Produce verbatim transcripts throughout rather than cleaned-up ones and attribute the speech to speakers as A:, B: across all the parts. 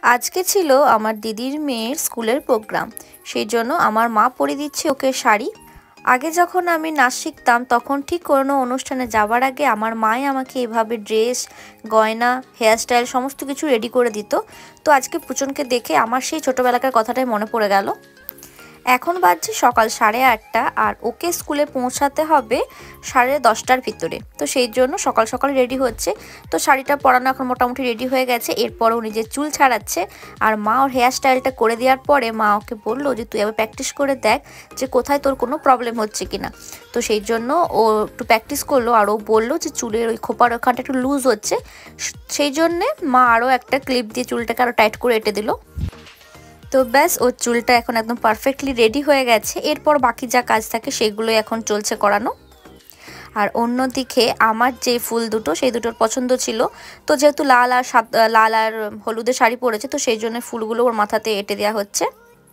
A: আজকে ছিল আমার দিদির মেয়ের স্কুলের প্রোগ্রাম, সেই জন্য আমার মা পরে দিচ্ছে ওকে শাড়ি। আগে যখন আমি নাচ শিখতাম তখন ঠিক কোনো অনুষ্ঠানে যাওয়ার আগে আমার মাই আমাকে এভাবে ড্রেস, গয়না, হেয়ারস্টাইল সমস্ত কিছু রেডি করে দিত। তো আজকে পুচনকে দেখে আমার সেই ছোটোবেলাকার কথাটাই মনে পড়ে গেল। এখন বাজছে সকাল সাড়ে আটটা আর ওকে স্কুলে পৌঁছাতে হবে সাড়ে দশটার ভিতরে। তো সেই জন্য সকাল সকাল রেডি হচ্ছে। তো শাড়িটা পরানো এখন মোটামুটি রেডি হয়ে গেছে। এরপর ও নিজের চুল ছাড়াচ্ছে আর মা ওর হেয়ার স্টাইলটা করে দেওয়ার পরে মা ওকে বললো যে তুই আবার প্র্যাকটিস করে দেখ যে কোথায় তোর কোনো প্রবলেম হচ্ছে কিনা। তো সেই জন্য ও একটু প্র্যাকটিস করলো আর ও বললো যে চুলের ওই খোপার ওখানটা একটু লুজ হচ্ছে, সেই জন্যে মা আরও একটা ক্লিপ দিয়ে চুলটাকে আরও টাইট করে এঁটে দিল। তো ব্যাস ওর চুলটা এখন একদম পারফেক্টলি রেডি হয়ে গেছে। এরপর বাকি যা কাজ থাকে সেগুলোই এখন চলছে করানো। আর অন্যদিকে আমার যে ফুল দুটো সেই দুটোর পছন্দ ছিল, তো যেহেতু লাল আর লাল আর হলুদের শাড়ি পরেছে তো সেই জন্য ফুলগুলো ওর মাথাতে এঁটে দেওয়া হচ্ছে।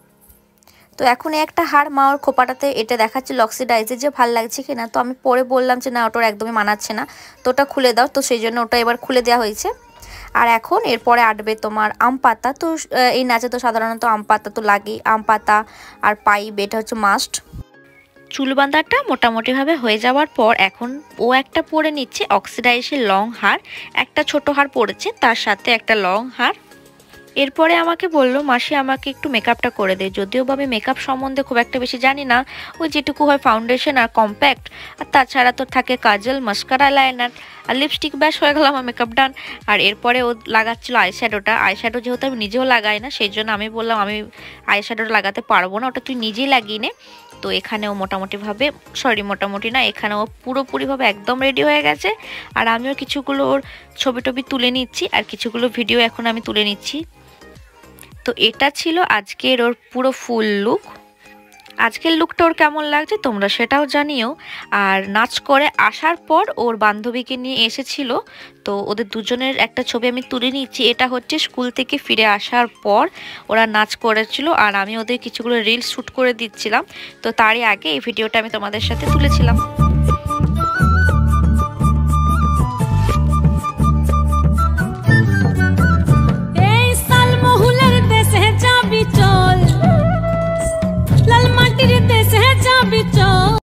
A: তো এখন একটা হার মা ওর খোপাটাতে এঁটে দেখাচ্ছে অক্সিডাইজে যে ভাল লাগছে কিনা। তো আমি পরে বললাম যে না ওটার একদমই মানাচ্ছে না, তো ওটা খুলে দাও। তো সেই জন্য ওটা এবার খুলে দেওয়া হয়েছে। আর এখন এরপরে আটবে তোমার আম পাতা। তো এই নাচে তো সাধারণত আম পাতা তো লাগেই, আম পাতা আর পাইপ, এটা হচ্ছে মাস্ট। চুল বাঁধাটা মোটামুটিভাবে হয়ে যাওয়ার পর এখন ও একটা পরে নিচ্ছে অক্সিডাইজের লং হার। একটা ছোট হার পড়েছে, তার সাথে একটা লং হার। এরপরে আমাকে বললো মাসি আমাকে একটু মেকআপটা করে দে। যদিও বা আমি মেকআপ সম্বন্ধে খুব একটা বেশি জানি না, ওই যেটুকু হয় ফাউন্ডেশন আর কম্প্যাক্ট, আর তাছাড়া তো থাকে কাজল, মাস্কারা, লাইনার আর লিপস্টিক, ব্যাস হয়ে গেল আমার মেকআপ ডান। আর এরপরে ও লাগাচ্ছিল আইশ্যাডোটা। আইশ্যাডো যেহেতু আমি নিজেও লাগাই না সেই জন্য আমি বললাম আমি আইশ্যাডোটা লাগাতে পারবো না, ওটা তুই নিজেই লাগিয়ে নে। তো এখানেও মোটামুটিভাবে সরি মোটামুটি না এখানেও পুরোপুরিভাবে একদম রেডি হয়ে গেছে। আর আমিও কিছুগুলো ওর ছবি টবি তুলে নিচ্ছি আর কিছুগুলো ভিডিও এখন আমি তুলে নিচ্ছি। তো এটা ছিল আজকের ওর পুরো ফুল লুক। আজকের লুকটা ওর কেমন লাগছে তোমরা সেটাও জানিও। আর নাচ করে আসার পর ওর বান্ধবীকে নিয়ে এসেছিল, তো ওদের দুজনের একটা ছবি আমি তুলে নিচ্ছি। এটা হচ্ছে স্কুল থেকে ফিরে আসার পর ওরা নাচ করেছিল আর আমি ওদের কিছুগুলো রিলস শ্যুট করে দিচ্ছিলাম। তো তারই আগে এই ভিডিওটা আমি তোমাদের সাথে তুলেছিলাম।